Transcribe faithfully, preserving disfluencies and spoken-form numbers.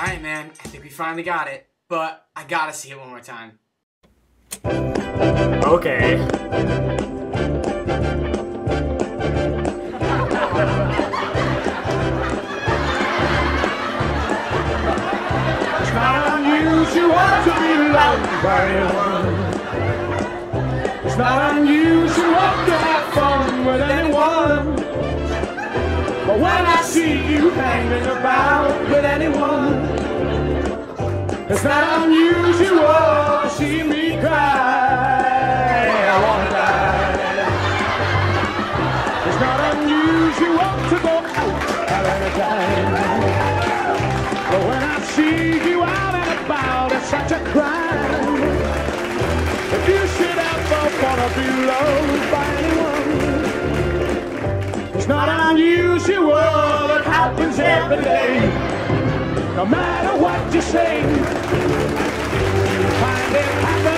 Alright, man, I think we finally got it, but I gotta see it one more time. Okay. It's not unusual to be loved by anyone. It's not unusual to have fun with anyone. But when I see you hanging about with anyone, it's not unusual to see me cry. I wanna die. It's not unusual to go out at any time. But when I see you out and about, it's such a crime. If you should ever wanna be loved by anyone, it's not unusual, it happens every day. No matter what you say, you find it happens.